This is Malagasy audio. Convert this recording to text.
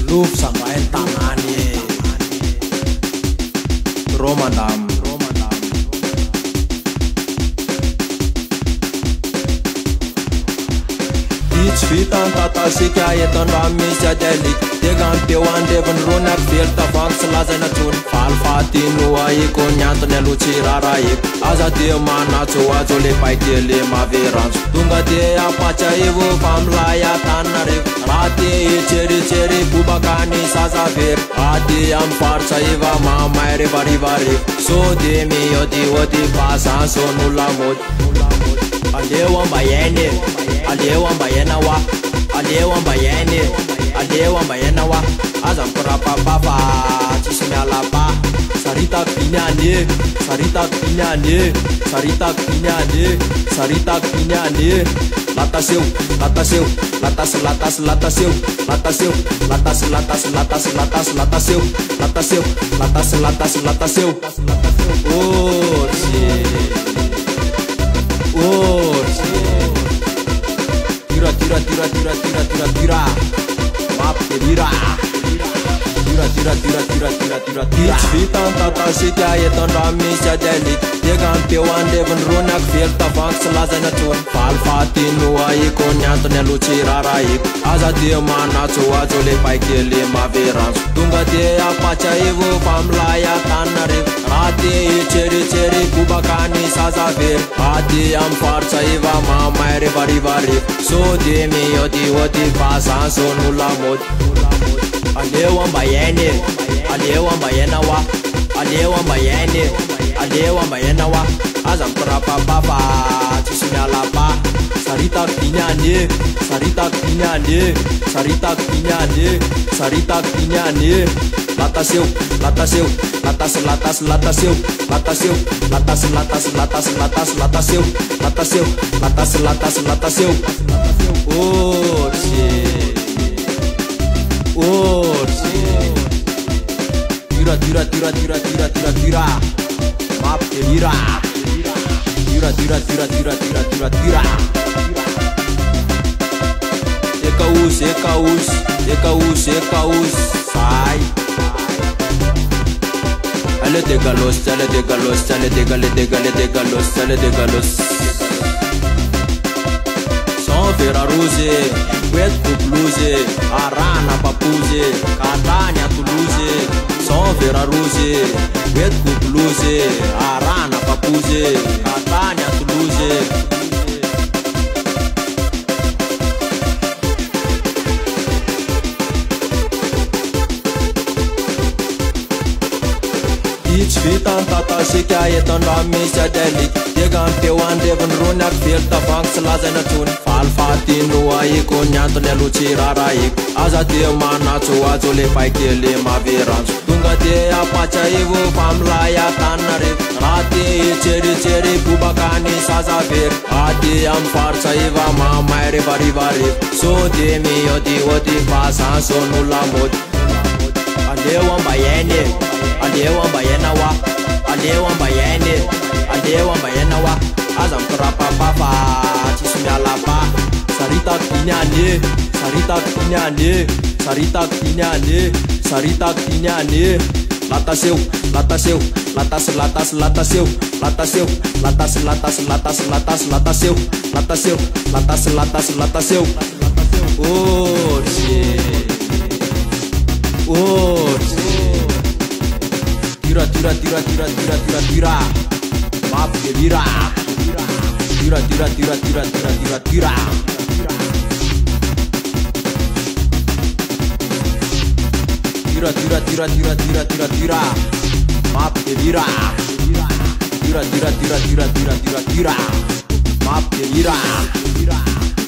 Luf sama entanani Romandam It's fit and tata sika eton ramis adelik Degan pewan devon ronak filta banks lazana tun Falfati nua ikon nyantone lucirara ik Aza de mana chua jole paitele maverans Tunga de apacha evo famlaya tanare Rate cheri cheri bubakani sazaver Adi am farsa eva mama riva riva riv So de mi odi odi pasan so nula mod Alewa bayene Alewa bayena wa Alewa bayene Alewa bayena wa Azam kurapa papa Chismela pa Sarita pinyane Sarita pinyane Sarita pinyane Sarita pinyane Lataseu Lataseu Latas latas lataseu Lataseu Latas latas latas latas lataseu Lataseu Latas latas lataseu Oh shit Oh shit Tira tira tira tira tira tira tira Map tira Tira tira tira tira tira tira tira Fitan tata sitya eton ramis adelik Degan pewan devon ronak filta banks lazana tun Falfati nua ikon nyantone lucirara ik Aza de mana chua jole paikele maverans Tunga de apacha evo famlaya tanare Rate cheri cheri bubakani sazaver Adi am farsa eva mama riva riva riv So de mi odi odi pasan so nula mod Alewa bayene Alewa bayena wa Alewa bayene Alewa bayena wa Azam kurapa papa Chismela pa Sarita pinyane Sarita pinyane Sarita pinyane Sarita pinyane Lataseu Lataseu Latas latas lataseu Lataseu Latas latas latas latas lataseu Lataseu Latas latas lataseu Oh shit Oh shit Tira tira tira tira tira tira tira Map tira Tira tira tira tira tira tira tira Ekaus ekaus Ekaus ekaus Sai Ale de galos ale de galos ale de gale de gale de galos ale de galos Son vera rose Wet cu bluze Arana papuze Catania Toulouse Son vera rose Wet cu bluze Arana papuze Catania Toulouse It's fit and tata sika eton ramis adelik Degan pewan devon ronak filta banks lazana tun Falfati nua ikon nyantone lucirara ik Aza de mana chua jole paikele maverans Tunga de apacha evo famlaya tanare Rate cheri cheri bubakani sazaver Adi am farsa eva mama riva riva riv So de mi odi odi pasan so nula mod Alewa bayene Alewa bayena wa Alewa bayene Alewa bayena wa Azam kurapa papa Chismela pa Sarita pinyane Sarita pinyane Sarita pinyane Sarita pinyane Lataseu Lataseu Latas latas lataseu Lataseu Latas latas latas latas lataseu Lataseu Latas latas lataseu Oh shit Oh shit Tira tira tira tira tira tira tira Map tira Tira tira tira tira tira tira tira Tira tira tira tira tira tira tira Map tira Tira tira tira tira tira tira tira Map tira